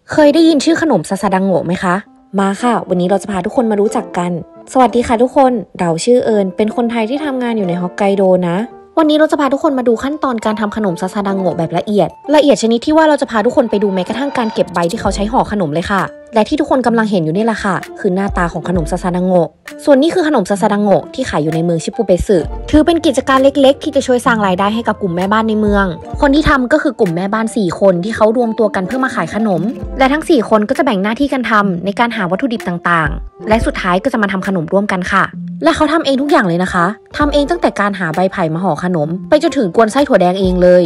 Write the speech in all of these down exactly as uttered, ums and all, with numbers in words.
เคยได้ยินชื่อขนมซาซาดังโงะไหมคะมาค่ะวันนี้เราจะพาทุกคนมารู้จักกันสวัสดีค่ะทุกคนเราชื่อเอิญเป็นคนไทยที่ทำงานอยู่ในฮอกไกโดนะวันนี้เราจะพาทุกคนมาดูขั้นตอนการทำขนมซาซาดังโงะแบบละเอียดละเอียดชนิดที่ว่าเราจะพาทุกคนไปดูแม้กระทั่งการเก็บใบที่เขาใช้ห่อขนมเลยค่ะและที่ทุกคนกำลังเห็นอยู่นี่แหละค่ะคือหน้าตาของขนมซาซาดังโงะส่วนนี้คือขนมซาซาดังโงะที่ขายอยู่ในเมืองชิปุเบสึถือเป็นกิจการเล็กๆที่จะช่วยสร้างรายได้ให้กับกลุ่มแม่บ้านในเมืองคนที่ทำก็คือกลุ่มแม่บ้านสี่คนที่เขารวมตัวกันเพื่อมาขายขนมและทั้งสี่คนก็จะแบ่งหน้าที่กันทำในการหาวัตถุดิบต่างๆและสุดท้ายก็จะมาทำขนมร่วมกันค่ะและเขาทำเองทุกอย่างเลยนะคะทำเองตั้งแต่การหาใบไผ่มาห่อขนมไปจนถึงกวนไส้ถั่วแดงเองเลย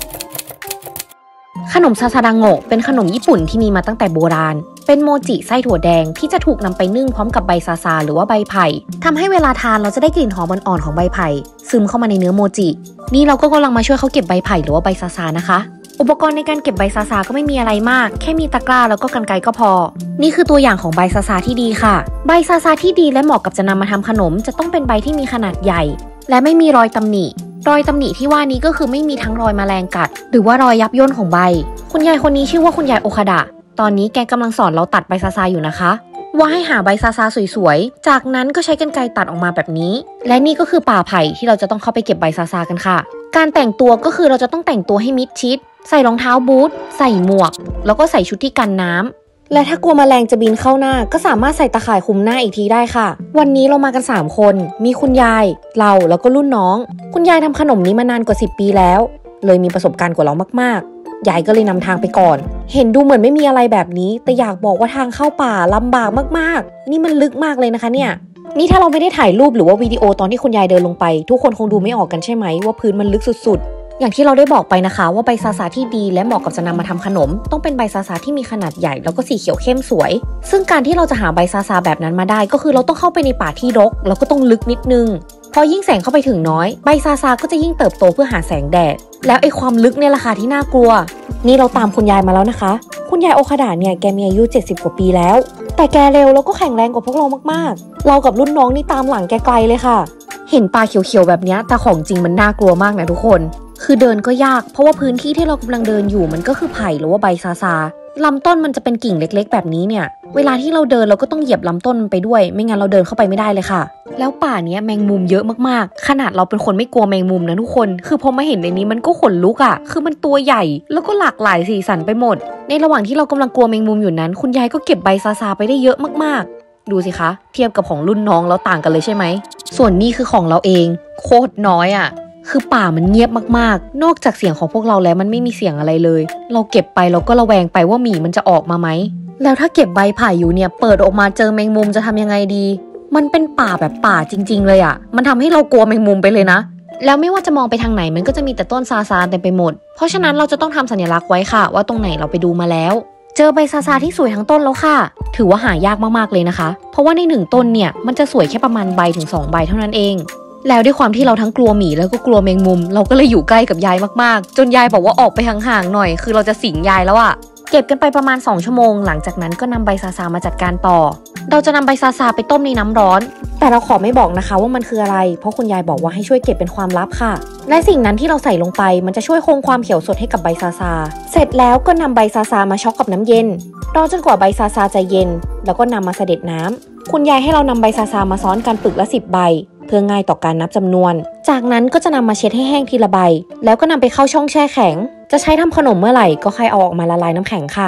ขนมซาซาดังโงะเป็นขนมญี่ปุ่นที่มีมาตั้งแต่โบราณเป็นโมจิไส้ถั่วแดงที่จะถูกนำไปนึ่งพร้อมกับใบซาซาหรือว่าใบไผ่ทำให้เวลาทานเราจะได้กลิ่นหอมอ่อนๆของใบไผ่ซึมเข้ามาในเนื้อโมจินี่เราก็กำลังมาช่วยเขาเก็บใบไผ่หรือว่าใบซาซานะคะอุปกรณ์ในการเก็บใบซาซาก็ไม่มีอะไรมากแค่มีตะกร้าแล้วก็กรรไกรก็พอนี่คือตัวอย่างของใบซาซาที่ดีค่ะใบซาซาที่ดีและเหมาะกับจะนำมาทำขนมจะต้องเป็นใบที่มีขนาดใหญ่และไม่มีรอยตำหนิรอยตำหนิที่ว่านี้ก็คือไม่มีทั้งรอยแมลงกัดหรือว่ารอยยับย่นของใบคุณยายคนนี้ชื่อว่าคุณยายโอคาดะตอนนี้แกกำลังสอนเราตัดใบซาซาอยู่นะคะว่าให้หาใบซาซาสวยๆจากนั้นก็ใช้กรรไกรตัดออกมาแบบนี้และนี่ก็คือป่าไผ่ที่เราจะต้องเข้าไปเก็บใบซาซากันค่ะการแต่งตัวก็คือเราจะต้องแต่งตัวให้มิดชิดใส่รองเท้าบูทใส่หมวกแล้วก็ใส่ชุดที่กันน้ำและถ้ากลัวแมลงจะบินเข้าหน้าก็สามารถใส่ตะข่ายคลุมหน้าอีกทีได้ค่ะวันนี้เรามากันสามคนมีคุณยายเราแล้วก็รุ่นน้องคุณยายทำขนมนี้มานานกว่าสิบปีแล้วเลยมีประสบการณ์กว่าเรามากๆยายก็เลยนำทางไปก่อนเห็นดูเหมือนไม่มีอะไรแบบนี้แต่อยากบอกว่าทางเข้าป่าลำบากมากๆนี่มันลึกมากเลยนะคะเนี่ยนี่ถ้าเราไม่ได้ถ่ายรูปหรือว่าวิดีโอตอนที่คุณยายเดินลงไปทุกคนคงดูไม่ออกกันใช่ไหมว่าพื้นมันลึกสุดๆอย่างที่เราได้บอกไปนะคะว่าใบซาซาที่ดีและเหมาะกับจะนำมาทำขนมต้องเป็นใบซาซาที่มีขนาดใหญ่แล้วก็สีเขียวเข้มสวยซึ่งการที่เราจะหาใบซาซาแบบนั้นมาได้ก็คือเราต้องเข้าไปในป่าที่รกแล้วก็ต้องลึกนิดนึงพอยิ่งแสงเข้าไปถึงน้อยใบซาซาก็จะยิ่งเติบโตเพื่อหาแสงแดดแล้วไอ้ความลึกเนี่ยราคาที่น่ากลัวนี่เราตามคุณยายมาแล้วนะคะคุณยายโอคาดะเนี่ยแกมีอายุเจ็ดสิบกว่าปีแล้วแต่แกเร็วแล้วก็แข็งแรงกว่าพวกเรามากๆเรากับรุ่นน้องนี่ตามหลังแกไกลเลยค่ะเห็นป่าเขียวๆแบบนี้แต่ของจริงมันน่ากลัวมากนะทุกคนคือเดินก็ยากเพราะว่าพื้นที่ที่เรากำลังเดินอยู่มันก็คือไผ่หรือว่าใบซาซาลำต้นมันจะเป็นกิ่งเล็กๆแบบนี้เนี่ยเวลาที่เราเดินเราก็ต้องเหยียบลำต้นมันไปด้วยไม่งั้นเราเดินเข้าไปไม่ได้เลยค่ะแล้วป่าเนี้ยแมงมุมเยอะมากๆขนาดเราเป็นคนไม่กลัวแมงมุมนะทุกคนคือพอมาเห็นในนี้มันก็ขนลุกอ่ะคือมันตัวใหญ่แล้วก็หลากหลายสีสันไปหมดในระหว่างที่เรากำลังกลัวแมงมุมอยู่นั้นคุณยายก็เก็บใบซาซาไปได้เยอะมากๆดูสิคะเทียบกับของรุ่นน้องแล้วต่างกันเลยใช่ไหมส่วนนี้คือของเราเองโคตรน้อยอ่ะคือป่ามันเงียบมากๆนอกจากเสียงของพวกเราแล้วมันไม่มีเสียงอะไรเลยเราเก็บไปเราก็ระแวงไปว่าหมีมันจะออกมาไหมแล้วถ้าเก็บใบไผ่อยู่เนี่ยเปิดออกมาเจอแมงมุมจะทำยังไงดีมันเป็นป่าแบบป่าจริงๆเลยอ่ะมันทำให้เรากลัวแมงมุมไปเลยนะแล้วไม่ว่าจะมองไปทางไหนมันก็จะมีแต่ต้นซาซาเต็มไปหมดเพราะฉะนั้นเราจะต้องทำสัญลักษณ์ไว้ค่ะว่าตรงไหนเราไปดูมาแล้วเจอใบซาซาที่สวยทั้งต้นแล้วค่ะถือว่าหายากมากๆเลยนะคะเพราะว่าในหนึ่งต้นเนี่ยมันจะสวยแค่ประมาณใบถึงสองใบเท่านั้นเองแล้วด้วยความที่เราทั้งกลัวหมีแล้วก็กลัวแมงมุมเราก็เลยอยู่ใกล้กับยายมากๆจนยายบอกว่าออกไปห่างๆหน่อยคือเราจะสิงยายแล้วอะเก็บกันไปประมาณสองชั่วโมงหลังจากนั้นก็นำใบซาซามาจัดการต่อเราจะนำใบซาซาไปต้มในน้ำร้อนแต่เราขอไม่บอกนะคะว่ามันคืออะไรเพราะคุณยายบอกว่าให้ช่วยเก็บเป็นความลับค่ะและสิ่งนั้นที่เราใส่ลงไปมันจะช่วยคงความเขียวสดให้กับใบซาซาเสร็จแล้วก็นำใบซาซามาช็อกกับน้ำเย็นรอจนกว่าใบซาซาจะเย็นแล้วก็นำมาเสด็จน้ำคุณยายให้เรานำใบซาซามาซ้อนกันปึกละสิบใบเพื่อง่ายต่อการนับจำนวนจากนั้นก็จะนำมาเช็ดให้แห้งทีละใบแล้วก็นำไปเข้าช่องแช่แข็งจะใช้ทำขนมเมื่อไหร่ก็ค่อยเอาออกมาละลายน้ำแข็งค่ะ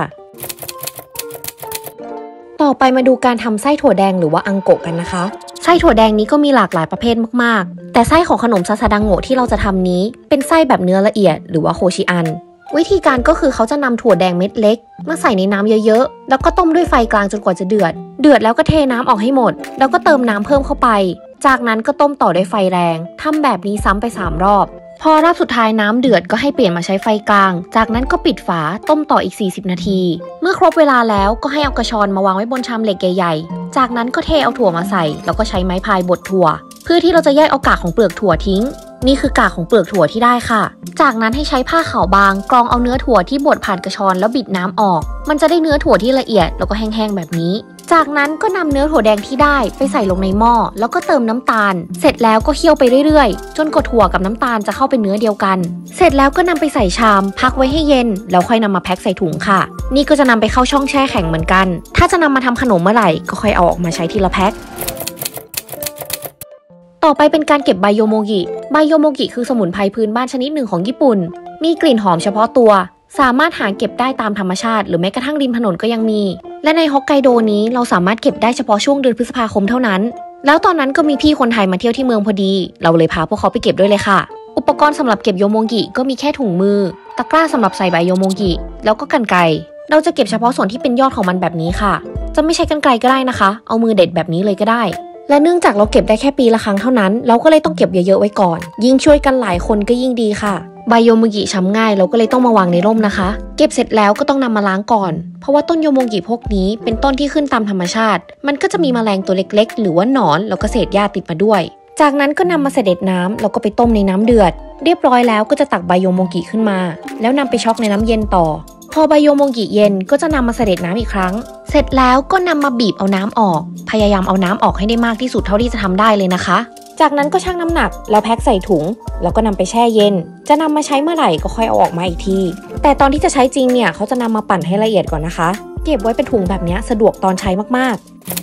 ต่อไปมาดูการทำไส้ถั่วแดงหรือว่าอังโกะกันนะคะไส้ถั่วแดงนี้ก็มีหลากหลายประเภทมากๆแต่ไส้ของขนมซาซาดังโงะที่เราจะทำนี้เป็นไส้แบบเนื้อละเอียดหรือว่าโคชิอันวิธีการก็คือเขาจะนำถั่วแดงเม็ดเล็กมาใส่ในน้ำเยอะๆแล้วก็ต้มด้วยไฟกลางจนกว่าจะเดือดเดือดแล้วก็เทน้ำออกให้หมดแล้วก็เติมน้ำเพิ่มเข้าไปจากนั้นก็ต้มต่อด้วยไฟแรงทำแบบนี้ซ้ำไปสามรอบพอรอบสุดท้ายน้ำเดือดก็ให้เปลี่ยนมาใช้ไฟกลางจากนั้นก็ปิดฝาต้มต่ออีกสี่สิบนาทีเมื่อครบเวลาแล้วก็ให้เอากระชอนมาวางไว้บนชามเหล็กใหญ่ๆจากนั้นก็เทเอาถั่วมาใส่แล้วก็ใช้ไม้พายบดถั่วเพื่อที่เราจะแยกเอากากของเปลือกถั่วทิ้งนี่คือกากของเปลือกถั่วที่ได้ค่ะจากนั้นให้ใช้ผ้าขาวบางกรองเอาเนื้อถั่วที่บดผ่านกระชอนแล้วบิดน้ำออกมันจะได้เนื้อถั่วที่ละเอียดแล้วก็แห้งๆแบบนี้จากนั้นก็นำเนื้อถั่วแดงที่ได้ไปใส่ลงในหม้อแล้วก็เติมน้ำตาลเสร็จแล้วก็เคี่ยวไปเรื่อยๆจนกว่าถั่วกับน้ำตาลจะเข้าเป็นเนื้อเดียวกันเสร็จแล้วก็นำไปใส่ชามพักไว้ให้เย็นแล้วค่อยนำมาแพ็คใส่ถุงค่ะนี่ก็จะนำไปเข้าช่องแช่แข็งเหมือนกันถ้าจะนำมาทำขนมเมื่อไหร่ก็ค่อยเอาออกมาใช้ทีละแพ็คต่อไปเป็นการเก็บไบโยโมกิไบโยโมกิคือสมุนไพรพื้นบ้านชนิดหนึ่งของญี่ปุ่นมีกลิ่นหอมเฉพาะตัวสามารถหาเก็บได้ตามธรรมชาติหรือแม้กระทั่งริมถนนก็ยังมีและในฮอกไกโดนี้เราสามารถเก็บได้เฉพาะช่วงเดือนพฤษภาคมเท่านั้นแล้วตอนนั้นก็มีพี่คนไทยมาเที่ยวที่เมืองพอดีเราเลยพาพวกเขาไปเก็บด้วยเลยค่ะอุปกรณ์สำหรับเก็บโยโมกิก็มีแค่ถุงมือตะกร้าสำหรับใส่ใบโยโมกิแล้วก็กรรไกรเราจะเก็บเฉพาะส่วนที่เป็นยอดของมันแบบนี้ค่ะจะไม่ใช้กรรไกรก็ได้นะคะเอามือเด็ดแบบนี้เลยก็ได้และเนื่องจากเราเก็บได้แค่ปีละครั้งเท่านั้นเราก็เลยต้องเก็บเยอะๆไว้ก่อนยิ่งช่วยกันหลายคนก็ยิ่งดีค่ะใบโยโมกิช้ำง่ายเราก็เลยต้องมาวางในร่มนะคะเก็บเสร็จแล้วก็ต้องนำมาล้างก่อนเพราะว่าต้นโยโมกิพวกนี้เป็นต้นที่ขึ้นตามธรรมชาติมันก็จะมีแมลงตัวเล็กๆหรือว่าหนอนแล้วก็เศษหญ้าติดมาด้วยจากนั้นก็นำมาเสด็จน้ำแล้วก็ไปต้มในน้ำเดือดเรียบร้อยแล้วก็จะตักใบโยโมกิขึ้นมาแล้วนำไปช็อกในน้ำเย็นต่อพอใบโยโมกิเย็นก็จะนำมาเสด็จน้ำอีกครั้งเสร็จแล้วก็นำมาบีบเอาน้ำออกพยายามเอาน้ำออกให้ได้มากที่สุดเท่าที่จะทำได้เลยนะคะจากนั้นก็ชั่งน้ำหนักแล้วแพ็คใส่ถุงแล้วก็นำไปแช่เย็นจะนำมาใช้เมื่อไหร่ก็ค่อยเอาออกมาอีกทีแต่ตอนที่จะใช้จริงเนี่ยเขาจะนำมาปั่นให้ละเอียดก่อนนะคะเก็บไว้เป็นถุงแบบนี้สะดวกตอนใช้มาก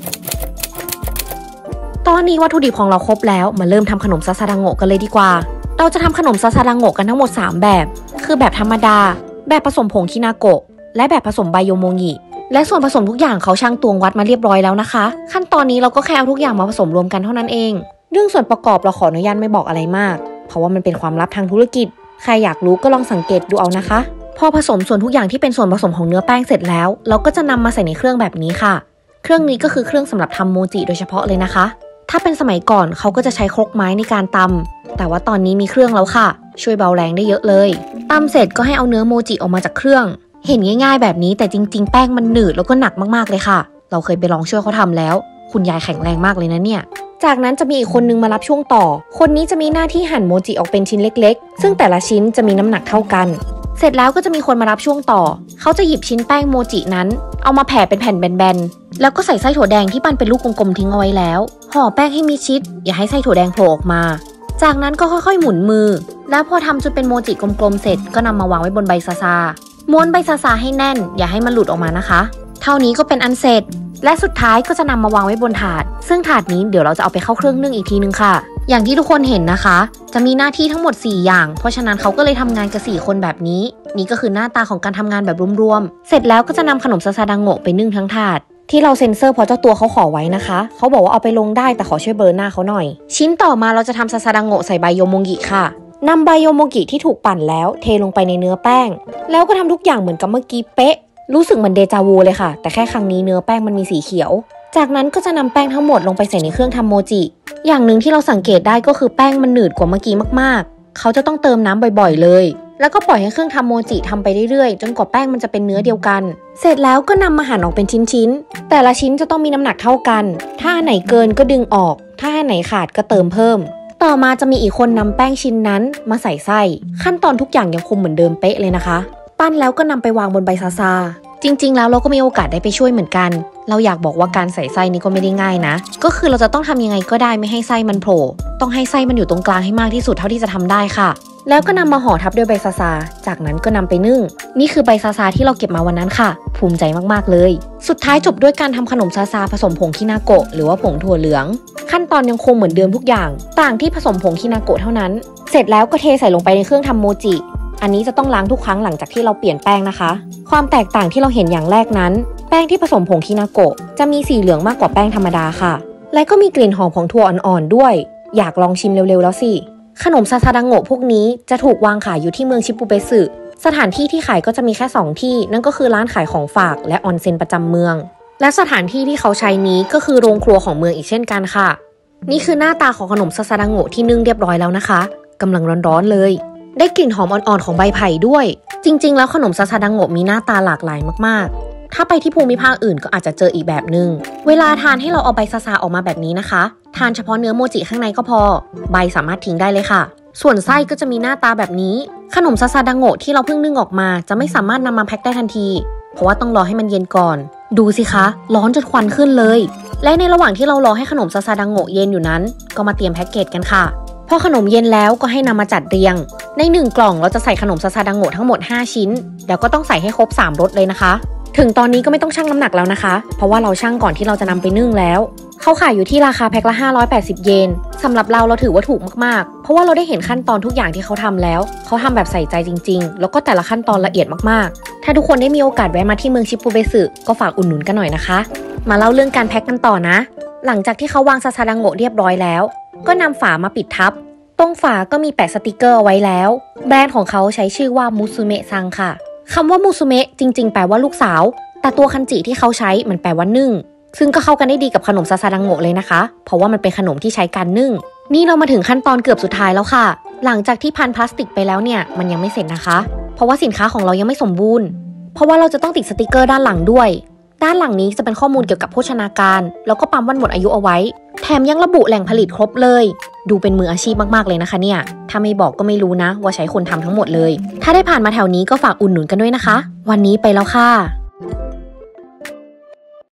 ๆตอนนี้วัตถุดิบของเราครบแล้วมาเริ่มทำขนมซาซาดังโงะกันเลยดีกว่าเราจะทำขนมซาซาดังโงะกันทั้งหมดสามแบบคือแบบธรรมดาแบบผสมผงคินาโกะและแบบผสมไบโยโมงิและส่วนผสมทุกอย่างเขาชั่งตวงวัดมาเรียบร้อยแล้วนะคะขั้นตอนนี้เราก็แค่เอาทุกอย่างมาผสมรวมกันเท่านั้นเองเรื่องส่วนประกอบเราขออนุญาตไม่บอกอะไรมากเพราะว่ามันเป็นความลับทางธุรกิจใครอยากรู้ก็ลองสังเกตดูเอานะคะพอผสมส่วนทุกอย่างที่เป็นส่วนผสมของเนื้อแป้งเสร็จแล้วเราก็จะนำมาใส่ในเครื่องแบบนี้ค่ะเครื่องนี้ก็คือเครื่องสำหรับทำโมจิโดยเฉพาะเลยนะคะถ้าเป็นสมัยก่อนเขาก็จะใช้ครกไม้ในการตำแต่ว่าตอนนี้มีเครื่องแล้วค่ะช่วยเบาแรงได้เยอะเลยตำเสร็จก็ให้เอาเนื้อโมจิออกมาจากเครื่องเห็นง่ายๆแบบนี้แต่จริงๆแป้งมันหนืดแล้วก็หนักมากๆเลยค่ะเราเคยไปลองช่วยเขาทำแล้วคุณยายแข็งแรงมากเลยนะเนี่ยจากนั้นจะมีอีกคนนึงมารับช่วงต่อคนนี้จะมีหน้าที่หั่นโมจิออกเป็นชิ้นเล็กๆซึ่งแต่ละชิ้นจะมีน้ำหนักเท่ากันเสร็จแล้วก็จะมีคนมารับช่วงต่อเขาจะหยิบชิ้นแป้งโมจินั้นเอามาแผ่เป็นแผ่นแบนๆแล้วก็ใส่ไส้ถั่วแดงที่ปั้นเป็นลูกกลมๆทิ้งเอาไว้แล้วห่อแป้งให้มิดชิดอย่าให้ไส้ถั่วแดงโผล่ออกมาจากนั้นก็ค่อยๆหมุนมือแล้วพอทำจนเป็นโมจิกลมๆเสร็จก็นำมาวางไว้บนใบซาซาม้วนใบซาซาให้แน่นอย่าให้มันหลุดออกมานะคะเท่านี้ก็เป็นอันเสร็จและสุดท้ายก็จะนำมาวางไว้บนถาดซึ่งถาดนี้เดี๋ยวเราจะเอาไปเข้าเครื่องนึ่งอีกทีนึงค่ะอย่างที่ทุกคนเห็นนะคะจะมีหน้าที่ทั้งหมดสี่อย่างเพราะฉะนั้นเขาก็เลยทำงานกับสี่คนแบบนี้นี่ก็คือหน้าตาของการทำงานแบบรวมๆเสร็จแล้วก็จะนำขนมซาซาดังโงะไปนึ่งทั้งถาดที่เราเซ็นเซอร์เพราะเจ้าตัวเขาขอไว้นะคะเขาบอกว่าเอาไปลงได้แต่ขอช่วยเบลอหน้าเขาหน่อยชิ้นต่อมาเราจะทำซาซาดังโงะใส่ใบโยโมงิค่ะนำใบโยโมกิที่ถูกปั่นแล้วเทลงไปในเนื้อแป้งแล้วก็ทำทุกอย่างเหมือนกับเมื่อกี้เป๊ะรู้สึกเหมือนเดจาวูเลยค่ะแต่แค่ครั้งนี้เนื้อแป้งมันมีสีเขียวจากนั้นก็จะนำแป้งทั้งหมดลงไปใส่ในเครื่องทำโมจิอย่างหนึ่งที่เราสังเกตได้ก็คือแป้งมันหนืดกว่าเมื่อกี้มากๆเขาจะต้องเติมน้ำบ่อยๆเลยแล้วก็ปล่อยให้เครื่องทำโมจิทำไปเรื่อยๆจนกว่าแป้งมันจะเป็นเนื้อเดียวกันเสร็จแล้วก็นำมาหั่นออกเป็นชิ้นๆแต่ละชิ้นจะต้องมีน้ำหนักเท่ากันถ้าอันไหนเกินก็ดึงออกถ้าอันไหนขาดก็เติมเพิ่มต่อมาจะมีอีกคนนำแป้งชิ้นนั้นมาใส่ไส้ขั้นตอนทุกอย่างยังคงเหมือนเดิมเป๊ะเลยนะคะปั้นแล้วก็นำไปวางบนใบซาซาจริงๆแล้วเราก็มีโอกาสได้ไปช่วยเหมือนกันเราอยากบอกว่าการใส่ไส้นี้ก็ไม่ได้ง่ายนะก็คือเราจะต้องทำยังไงก็ได้ไม่ให้ไส้มันโผล่ต้องให้ไส้มันอยู่ตรงกลางให้มากที่สุดเท่าที่จะทำได้ค่ะแล้วก็นำมาห่อทับด้วยใบซาซาจากนั้นก็นำไปนึ่งนี่คือใบซาซาที่เราเก็บมาวันนั้นค่ะภูมิใจมากๆเลยสุดท้ายจบด้วยการทำขนมซาซาผสมผงคินาโกะหรือว่าผงถั่วเหลืองขั้นตอนยังคงเหมือนเดิมทุกอย่างต่างที่ผสมผงคินาโกะเท่านั้นเสร็จแล้วก็เทใส่ลงไปในเครื่องทำโมจิอันนี้จะต้องล้างทุกครั้งหลังจากที่เราเปลี่ยนแป้งนะคะความแตกต่างที่เราเห็นอย่างแรกนั้นแป้งที่ผสมผงคินาโกะจะมีสีเหลืองมากกว่าแป้งธรรมดาค่ะและก็มีกลิ่นหอมของถั่วอ่อนๆด้วยอยากลองชิมเร็วๆแล้วสิขนมซาซาดังโงะพวกนี้จะถูกวางขายอยู่ที่เมืองชิบุเบสึสถานที่ที่ขายก็จะมีแค่สองที่นั่นก็คือร้านขายของฝากและออนเซ็นประจำเมืองและสถานที่ที่เขาใช้นี้ก็คือโรงครัวของเมืองอีกเช่นกันค่ะนี่คือหน้าตาของขนมซาซาดังโงะที่นึ่งเรียบร้อยแล้วนะคะกำลังร้อนๆเลยได้กลิ่นหอมอ่อนๆของใบไผ่ด้วยจริงๆแล้วขนมซาซาดังโงะมีหน้าตาหลากหลายมากๆถ้าไปที่ภูมิภาคอื่นก็อาจจะเจออีกแบบนึงเวลาทานให้เราเอาใบซาซาออกมาแบบนี้นะคะทานเฉพาะเนื้อโมจิข้างในก็พอใบสามารถทิ้งได้เลยค่ะส่วนไส้ก็จะมีหน้าตาแบบนี้ขนมซาซาดังโงะที่เราเพิ่งนึ่งออกมาจะไม่สามารถนำมาแพ็คได้ทันทีเพราะว่าต้องรอให้มันเย็นก่อนดูสิคะร้อนจนควันขึ้นเลยและในระหว่างที่เรารอให้ขนมซาซาดังโงะเย็นอยู่นั้นก็มาเตรียมแพ็คเกจกันค่ะพอขนมเย็นแล้วก็ให้นำมาจัดเรียงในหนึ่งกล่องเราจะใส่ขนมซาซาดังโงะทั้งหมดห้าชิ้นแล้วก็ต้องใส่ให้ครบสามรสเลยนะคะถึงตอนนี้ก็ไม่ต้องชั่งน้ำหนักแล้วนะคะเพราะว่าเราชั่งก่อนที่เราจะนำไปนึ่งแล้วเขาขายอยู่ที่ราคาแพ็คละห้าร้อยแปดสิบเยนสำหรับเราเราถือว่าถูกมากๆเพราะว่าเราได้เห็นขั้นตอนทุกอย่างที่เขาทำแล้วเขาทำแบบใส่ใจจริงๆแล้วก็แต่ละขั้นตอนละเอียดมากๆถ้าทุกคนได้มีโอกาสแวะมาที่เมืองชิปูเบสึก็ฝากอุดหนุนกันหน่อยนะคะมาเล่าเรื่องการแพ็คกันต่อนะหลังจากที่เขาวางซาซาดังโงะเรียบร้อยแล้วก็นำฝามาปิดทับตรงฝาก็มีแปะสติกเกอร์เอาไว้แล้วแบรนด์ของเขาใช้ชื่อว่ามุซุเมะซังค่ะคำว่ามุซุเมะจริงๆแปลว่าลูกสาวแต่ตัวคันจิที่เขาใช้มันแปลว่านึ่งซึ่งก็เข้ากันได้ดีกับขนมซาซาดังโงะเลยนะคะเพราะว่ามันเป็นขนมที่ใช้การนึ่งนี่เรามาถึงขั้นตอนเกือบสุดท้ายแล้วค่ะหลังจากที่พันพลาสติกไปแล้วเนี่ยมันยังไม่เสร็จนะคะเพราะว่าสินค้าของเรายังไม่สมบูรณ์เพราะว่าเราจะต้องติดสติกเกอร์ด้านหลังด้วยด้านหลังนี้จะเป็นข้อมูลเกี่ยวกับโภชนาการแล้วก็ปั๊มวันหมดอายุเอาไว้แถมยังระบุแหล่งผลิตครบเลยดูเป็นมืออาชีพมากๆเลยนะคะเนี่ยถ้าไม่บอกก็ไม่รู้นะว่าใช้คนทำทั้งหมดเลยถ้าได้ผ่านมาแถวนี้ก็ฝากอุดหนุนกันด้วยนะคะวันนี้ไปแล้วค่ะ